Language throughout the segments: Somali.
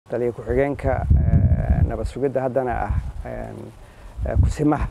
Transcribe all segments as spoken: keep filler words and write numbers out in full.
taliye ku-xigeenka nabad sugidda haddana ah kusimaha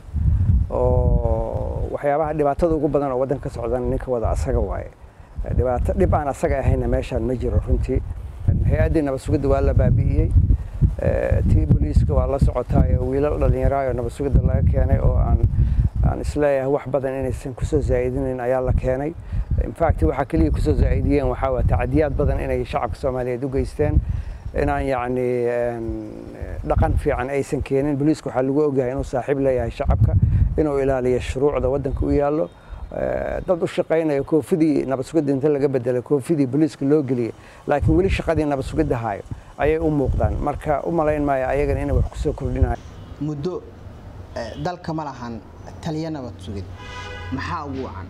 oo waxyaabaha dhibaatada ugu badan oo waddanka ka socdana ninka wada asaga waaye dhibaato dhib aan asaga ahayna meeshaan ma jiro runtii hay-addii nabad sugidda waa la baabi'iyey tii booliiska waa la socotaa wiilal dhalinyaro nabad sugidda laga keenay oo aan aan isleeyahay wax badan inaysan kusoo zaa'idinayn ayaa la keenay in fact waxa kaliya kusoo zaa'idiyeen waxa waa tacadiyaad badan inay shacabka Soomaaliyeed u geysteen inaan yacni dhaqan fiican aysan keenin booliiska waxa lagu ogyahay inuu saaxiib leeyahay shacabka inuu ilaaliyo shuruucda waddanka u yaallo dad u shaqeynaya koofidii nabad sugidda inta laga bedelay koofidii booliiska loo geliyay laakiin weli shaqadii nabad sugidda hayo ayay u muuqdaan marka u malayn maayo ayagana inay wax ku soo kordhinayaan muddo dalka ma lahan taliye nabad sugid maxaa ugu wacan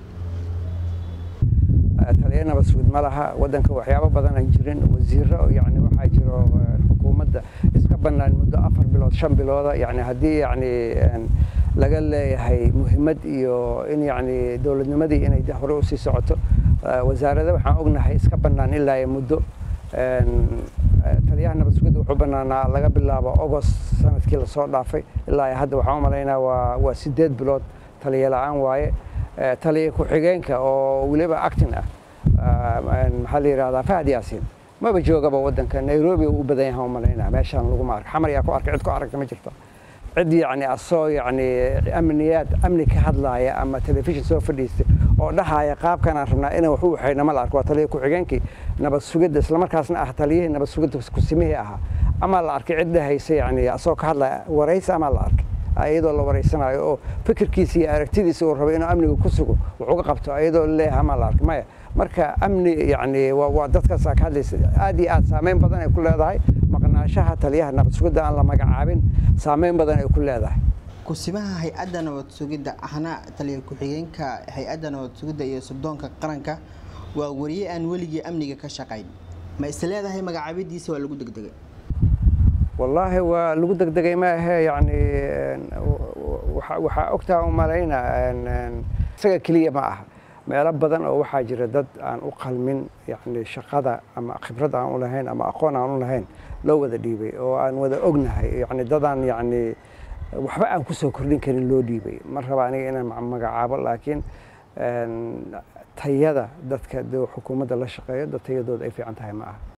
taliye nabad sugid ma laha waddanka waxyaabo badan aan jirin wasiirro yacni waxaa jiro xukuumadda iska bannaan muddo afar bilood shan bilooda yacni haddii yacni laga leeyahay muhiimad iyo in yacni dowladnimadii inay hore u sii socoto wasaaradda waxaan ognahay iska bannaan ilaa muddo taliyaha nabad sugidda wuxuu bannaanaa laga bilaabo August sanadkii la soo dhaafay ilaa hadda waxaan u malaynaa waa waa sideed bilood taliye la'aan waaye taliye ku-xigeenka oo weliba acting ah maxaa la yidhahdaa Fahad Yaasiin maba joogaba waddanka Nairobi uu badan yahay u malaynaa meeshaan lagu arko xamar yaa ku arkay cid ku aragta ma jirto cid yacni asoo yacni amniyaad amni ka hadlaaya ama telefishin soo fadhiistay oo dhahaya qaabkan aan rabnaa inaan wax u waxayna ma la arko waa taliye ku-xigeenkii nabad sugidda isla markaasna ah taliyihii nabad sugidda kusimihii ahaa ama la arkay cid dhahaysa yacni asoo ka hadlaya waraysi ama la arkay ayadoo la wareysanayo oo fikirkiisa iyo aragtidiisa uu rabo inuu amniga ku sugo wuxuu ka qabto ayadoo leeyahay ama la arkay maya marka amni yacni waa dadkaas ka hadlaysa aad iyo aad saameyn badan ay ku leedahay maqnaashaha taliyaha nabad sugidda aan la magacaabin saameyn badan ay ku leedahay kusimaha hay-adda nabad sugidda ahna taliye ku-xigeenka hay-adda nabad sugidda iyo sirdoonka qaranka waa wariye aan weligii amniga ka shaqayn ma is leedahay magacaabadiisa waa lagu degdegay والله ولو دغدغay ma ahe yani waxa waxa ogtaa u malayna isaga kaliya ma aha meelo badan oo waxa jira dad aan u qalmin yani shaqada ama khibrad aan u lahayn ama aqoon aan u lahayn loo wada dhiibay oo aan wada ognahay yani dadaan yani waxba aan ku soo kordhin karin loo dhiibay mar raba aniga inaan magacaabo laakiin tayada dadka xukuumadda la shaqeeyo dad tayadooda ay fiican tahay ma aha